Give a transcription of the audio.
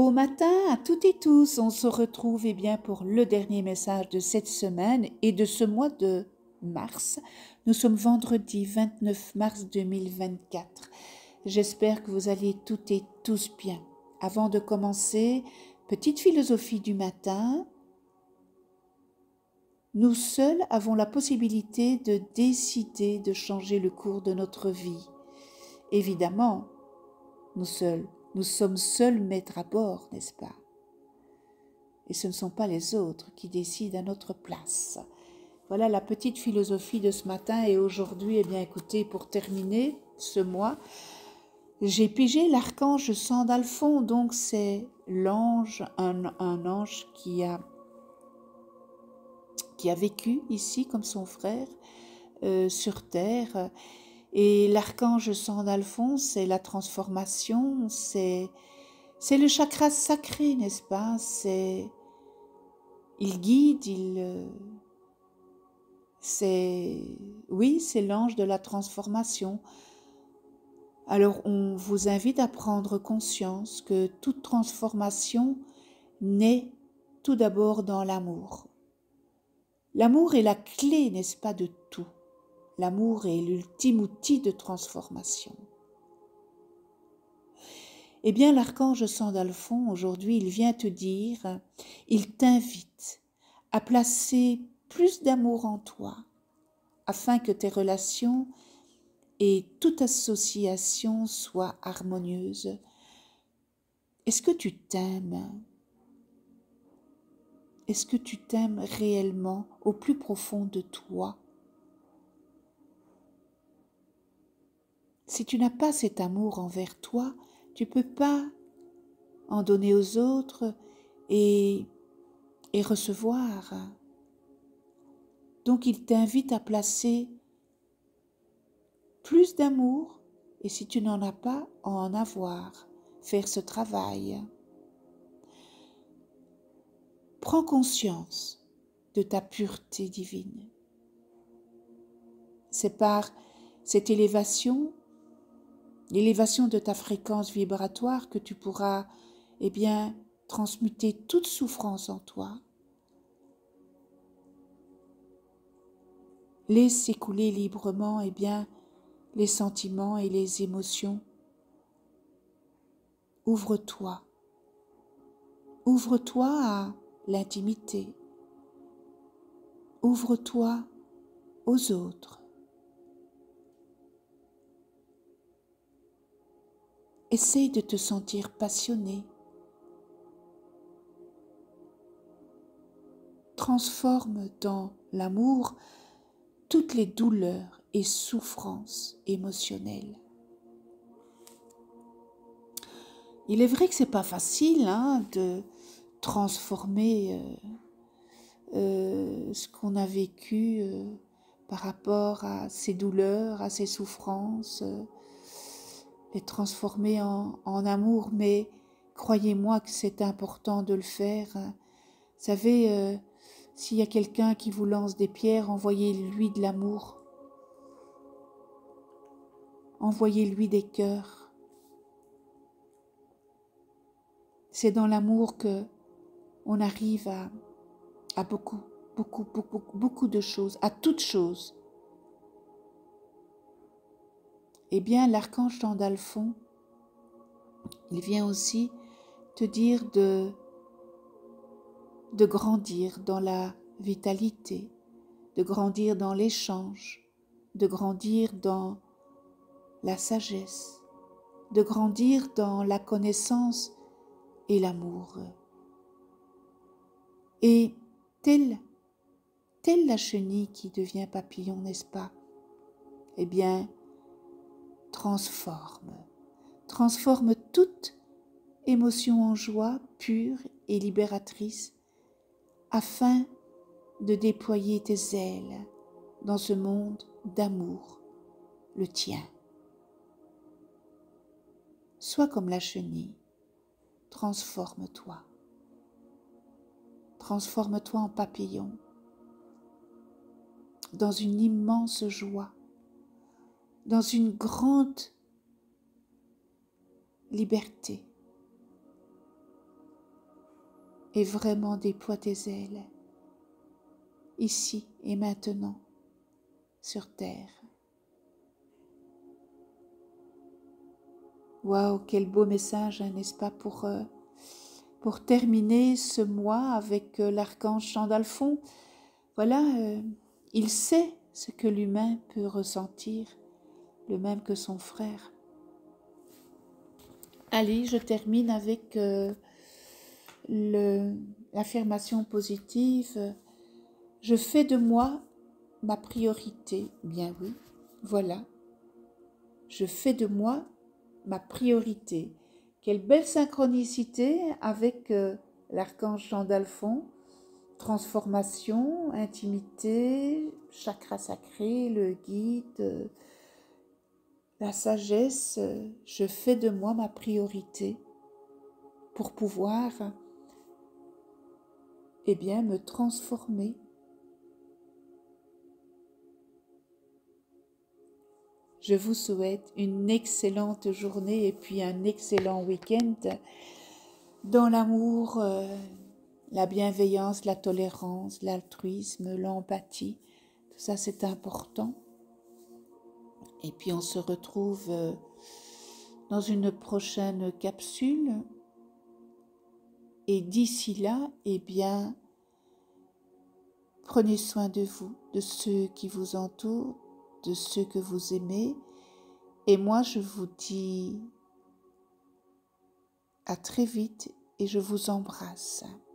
Beau matin à toutes et tous, on se retrouve bien pour le dernier message de cette semaine et de ce mois de mars. Nous sommes vendredi 29 mars 2024. J'espère que vous allez toutes et tous bien. Avant de commencer, petite philosophie du matin. Nous seuls avons la possibilité de décider de changer le cours de notre vie. Évidemment, nous sommes seuls maîtres à bord, n'est-ce pas? Et ce ne sont pas les autres qui décident à notre place. Voilà la petite philosophie de ce matin. Et aujourd'hui, écoutez, pour terminer ce mois, j'ai pigé l'archange Sandalphon. Donc c'est l'ange, un ange qui a vécu ici comme son frère sur terre. Et l'archange Sandalphon, c'est la transformation, c'est le chakra sacré, n'est-ce pas? Il guide, c'est l'ange de la transformation. Alors on vous invite à prendre conscience que toute transformation naît tout d'abord dans l'amour. L'amour est la clé, n'est-ce pas, de tout. L'amour est l'ultime outil de transformation. Eh bien, l'archange Sandalphon, aujourd'hui, il vient te dire, il t'invite à placer plus d'amour en toi, afin que tes relations et toute association soient harmonieuses. Est-ce que tu t'aimes? Est-ce que tu t'aimes réellement au plus profond de toi? Si tu n'as pas cet amour envers toi, tu ne peux pas en donner aux autres et recevoir. Donc il t'invite à placer plus d'amour et si tu n'en as pas, en avoir, faire ce travail. Prends conscience de ta pureté divine. C'est par cette élévation de ta fréquence vibratoire que tu pourras, transmuter toute souffrance en toi. Laisse s'écouler librement, les sentiments et les émotions. Ouvre-toi. Ouvre-toi à l'intimité. Ouvre-toi aux autres. Essaye de te sentir passionné. Transforme dans l'amour toutes les douleurs et souffrances émotionnelles. Il est vrai que c'est pas facile de transformer ce qu'on a vécu par rapport à ces douleurs, à ces souffrances, les transformer en amour, mais croyez-moi que c'est important de le faire. Vous savez, s'il y a quelqu'un qui vous lance des pierres, envoyez-lui de l'amour. Envoyez-lui des cœurs. C'est dans l'amour que on arrive à beaucoup de choses, à toutes choses. L'archange Sandalphon, il vient aussi te dire de grandir dans la vitalité, de grandir dans l'échange, de grandir dans la sagesse, de grandir dans la connaissance et l'amour. Et telle la chenille qui devient papillon, n'est-ce pas? Transforme toute émotion en joie pure et libératrice afin de déployer tes ailes dans ce monde d'amour, le tien. Sois comme la chenille, transforme-toi. Transforme-toi en papillon, dans une immense joie, dans une grande liberté. et vraiment déploie tes ailes, ici et maintenant, sur terre. Waouh, quel beau message, hein, n'est-ce pas, pour terminer ce mois avec l'archange Sandalphon. Voilà, il sait ce que l'humain peut ressentir, le même que son frère. Allez, je termine avec l'affirmation positive. Je fais de moi ma priorité. Bien oui, voilà. Je fais de moi ma priorité. Quelle belle synchronicité avec l'archange Sandalphon. Transformation, intimité, chakra sacré, le guide, la sagesse. Je fais de moi ma priorité pour pouvoir me transformer. Je vous souhaite une excellente journée et puis un excellent week-end dans l'amour, la bienveillance, la tolérance, l'altruisme, l'empathie. Tout ça, c'est important. Et puis, on se retrouve dans une prochaine capsule. Et d'ici là, prenez soin de vous, de ceux qui vous entourent, de ceux que vous aimez. Et moi, je vous dis à très vite et je vous embrasse.